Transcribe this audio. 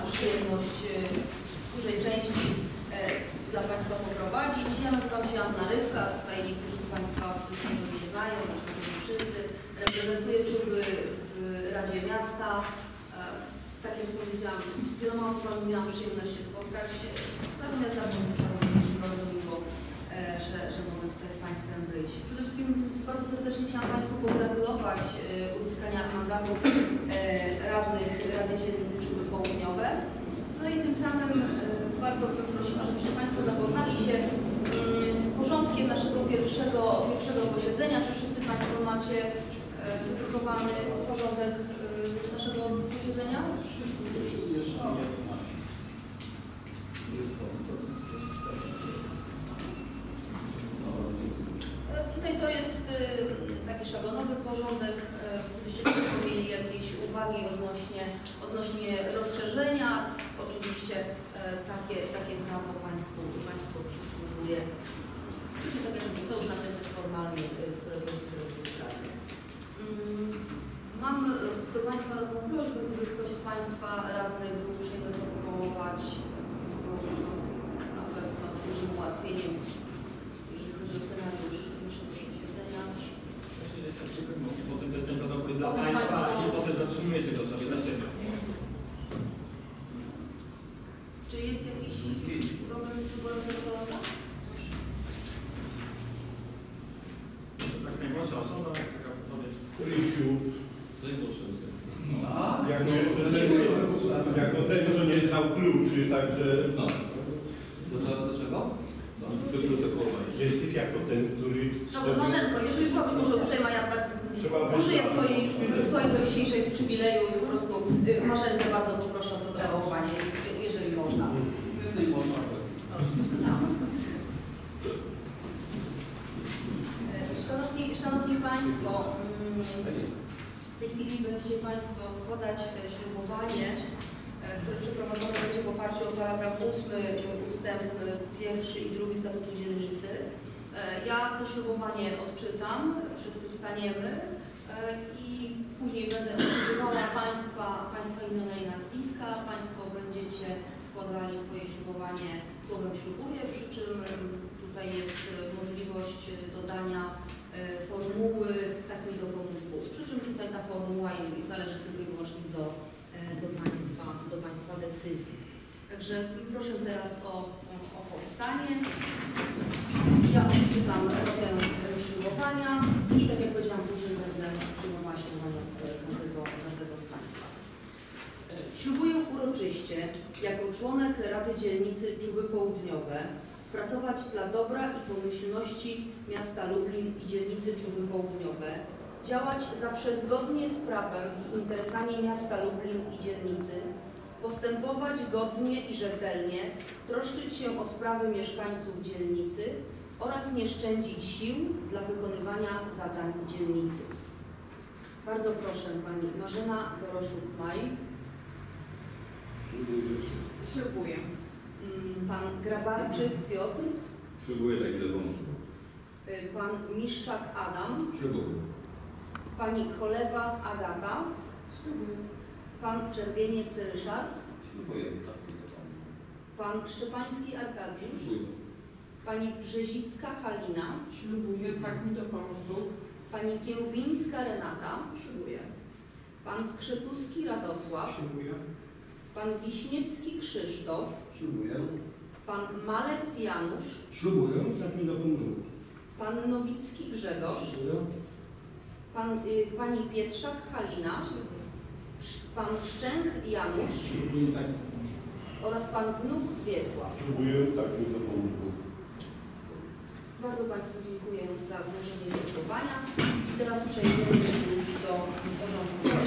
przyjemność w dużej części dla Państwa poprowadzić. Ja nazywam się Anna Rybka, tutaj niektórzy z Państwa może mnie znają, nie wszyscy. Reprezentuję Czuby w Radzie Miasta. Tak jak powiedziałam, z wieloma osobami miałam przyjemność się spotkać. Natomiast dla Państwa bardzo miło, że mogę tutaj z Państwem być. Przede wszystkim bardzo serdecznie chciałam Państwu pogratulować uzyskania mandatów radnych Rady Dzielnicy Czuby Południowe. No i tym samym bardzo prosiła, żebyście Państwo zapoznali się z porządkiem naszego pierwszego posiedzenia. Czy wszyscy Państwo macie wydrukowany porządek naszego posiedzenia? Tutaj to jest taki szablonowy porządek. Gdybyście mieli jakieś uwagi odnośnie rozszerzenia, oczywiście takie prawo Państwu przysługuje. Tak jak mówię, to już na wniosek formalny, które sprawy. Mam do Państwa taką prośbę, gdyby ktoś z Państwa radnych był uprzejmy proponować, byłoby to na pewno dużym ułatwieniem, jeżeli chodzi o scenariusz naszego posiedzenia. Potem to jest ten protokół dla Państwa i potem zatrzymuje się go sobie dla siebie. Czy jest jakiś problem z wyborem protokolu? Tak najmłodsza osoba, taka powie. Jako ten, co nie znał kluczy, także... No. Do czego? Do protokołu. Jesteś jako ten, który... Dobrze, Marzenko, jeżeli ktoś może uprzejma, ja tak użyję swojego dzisiejszego przywileju i po prostu Marzenkę bardzo poproszę o protokołowanie, jeżeli można. Jeżeli można, to jest. Szanowni Państwo, w tej chwili będziecie Państwo składać ślubowanie, które przeprowadzone będzie w oparciu o paragraf 8 ustęp 1 i 2 statutu dzielnicy. Ja to ślubowanie odczytam, wszyscy wstaniemy i później będę odczytywała Państwa imiona i nazwiska. Państwo będziecie składali swoje ślubowanie słowem ślubuję, przy czym tutaj jest możliwość dodania formuły tak mi dopomóż Bóg. Przy czym tutaj ta formuła należy tylko i wyłącznie do Państwa decyzji. Także proszę teraz o powstanie. Ja odczytam drogę ślubowania i tak jak powiedziałam, później będę przyjmowała ślubowanie każdego z Państwa. Ślubuję uroczyście jako członek Rady Dzielnicy Czuby Południowe pracować dla dobra i pomyślności miasta Lublin i dzielnicy Czuby Południowe, działać zawsze zgodnie z prawem i interesami miasta Lublin i dzielnicy, postępować godnie i rzetelnie, troszczyć się o sprawy mieszkańców dzielnicy oraz nie szczędzić sił dla wykonywania zadań dzielnicy. Bardzo proszę Pani Marzena Doroszuk-Maj. Ślubuję. Pan Grabarczyk Piotr. Ślubuję taki do wążu. Pan Miszczak Adam. Ślubuję. Pani Cholewa Agata. Ślubuję. Pan Czerwieniec Ryszard. Ślubuję taki do wążu. Pan Szczepański Arkadiusz. Ślubuję. Pani Brzezicka Halina. Ślubuję, tak mi dopomóż Bóg. Pani Kiełbińska Renata. Ślubuję. Pan Skrzetuski Radosław. Ślubuję. Pan Wiśniewski Krzysztof. Ślubuję. Pan Malec Janusz. Ślubuję, tak mi dopomóż. Pan Nowicki Grzegorz. Pani Pietrzak Halina. Pan Szczęch Janusz. Ślubuję, tak mi Oraz Pan Wnuk Wiesław. Ślubuję, tak mi dopomóż. Bardzo Państwu dziękuję za złożenie ślubowania. I teraz przejdziemy już do porządku.